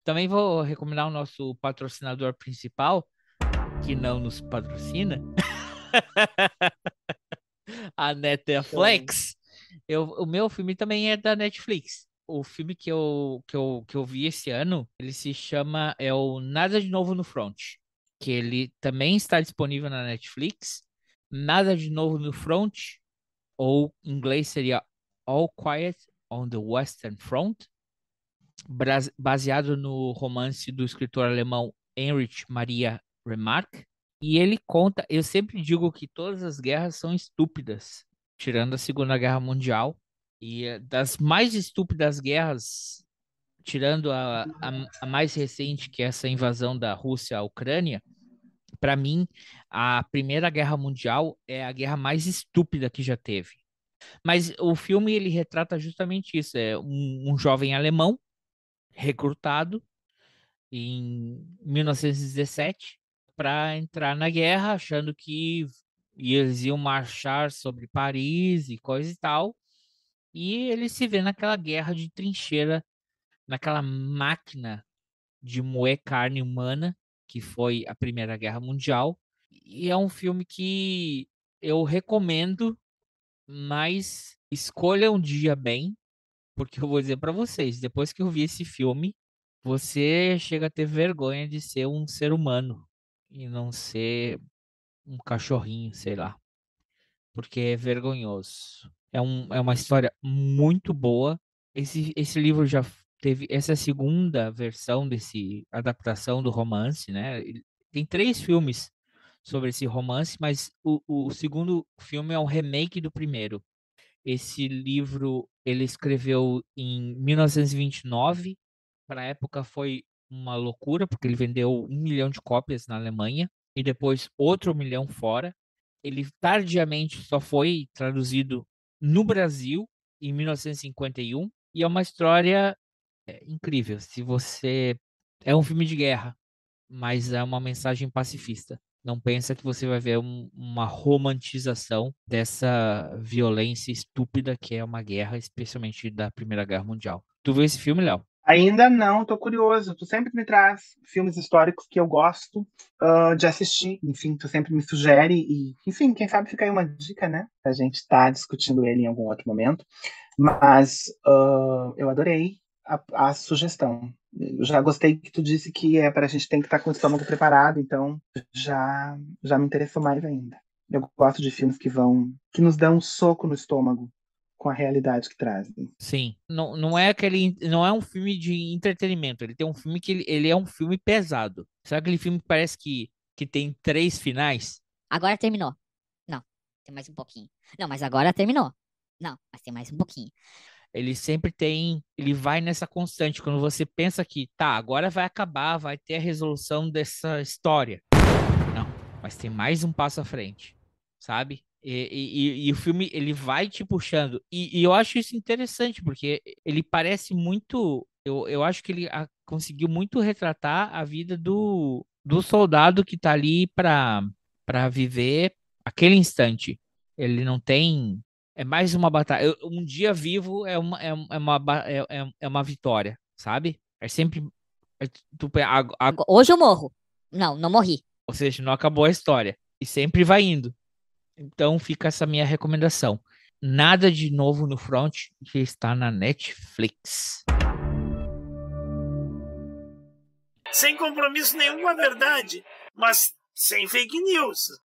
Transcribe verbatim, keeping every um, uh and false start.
Também vou recomendar o nosso patrocinador principal, que não nos patrocina, a Show. Netflix. Eu, o meu filme também é da Netflix. O filme que eu, que eu, que eu vi esse ano, ele se chama é o Nada de Novo no Front, que ele também está disponível na Netflix. Nada de Novo no Front, ou em inglês seria All Quiet on the Western Front, bras- baseado no romance do escritor alemão Heinrich Maria Remarque. E ele conta, eu sempre digo que todas as guerras são estúpidas, tirando a Segunda Guerra Mundial. E eh, das mais estúpidas guerras, tirando a, a, a mais recente, que é essa invasão da Rússia à Ucrânia, para mim, a Primeira Guerra Mundial é a guerra mais estúpida que já teve. Mas o filme ele retrata justamente isso, é um, um jovem alemão recrutado em mil novecentos e dezessete para entrar na guerra, achando que eles iam marchar sobre Paris e coisa e tal. E ele se vê naquela guerra de trincheira, naquela máquina de moer carne humana, que foi a Primeira Guerra Mundial. E é um filme que eu recomendo, mas escolha um dia bem, porque eu vou dizer para vocês, depois que eu vi esse filme, você chega a ter vergonha de ser um ser humano e não ser um cachorrinho, sei lá, porque é vergonhoso. É, um, é uma história muito boa. Esse, esse livro já teve essa é a segunda versão desse adaptação do romance, né? Ele- Tem três filmes sobre esse romance, mas o, o segundo filme é um remake do primeiro. Esse livro ele escreveu em mil novecentos e vinte e nove. Para a época foi uma loucura, porque ele vendeu um milhão de cópias na Alemanha e depois outro milhão fora. Ele tardiamente só foi traduzido no Brasil em mil novecentos e cinquenta e um. E cinquenta e um. E é uma história é, incrível. Se você. É um filme de guerra, mas é uma mensagem pacifista. Não pensa que você vai ver um- uma romantização dessa violência estúpida que é uma guerra, especialmente da Primeira Guerra Mundial. Tu viu esse filme, Léo? Ainda não, tô curioso. Tu sempre me traz filmes históricos que eu gosto ah, de assistir. Enfim, tu sempre me sugere e, enfim, quem sabe fica aí uma dica, né? A gente estar discutindo ele em algum outro momento. Mas ah, eu adorei a, a sugestão. Eu já gostei que tu disse que é para a gente tem que estar com o estômago preparado, então já já me interessou mais ainda. Eu gosto de filmes que vão que nos dão um soco no estômago com a realidade que trazem. Sim. Não, não é aquele, não é um filme de entretenimento. Ele tem um filme que ele, ele é um filme pesado. Sabe aquele filme que parece que, que tem três finais? Agora terminou. Não, tem mais um pouquinho. Não, mas agora terminou. Não, mas tem mais um pouquinho. Ele sempre tem, ele vai nessa constante. Quando você pensa que, tá, agora vai acabar, vai ter a resolução dessa história. Não, mas tem mais um passo à frente, sabe? E, e- e- e o filme ele vai te puxando. E, e eu acho isso interessante, porque ele parece muito. Eu, eu acho que ele ah, conseguiu muito retratar a vida do, do soldado que tá ali para para viver aquele instante. Ele não tem. É mais uma batalha. Eu- Um dia vivo é uma, é, é uma, ba- é, é é uma vitória, sabe? É sempre. é tu pe- a- a- Ago- Hoje eu morro. Não, não morri. ou seja, não acabou a história. E sempre vai indo. Então fica essa minha recomendação. Nada de novo no front que está na Netflix. Sem compromisso nenhum com a verdade, mas sem fake news.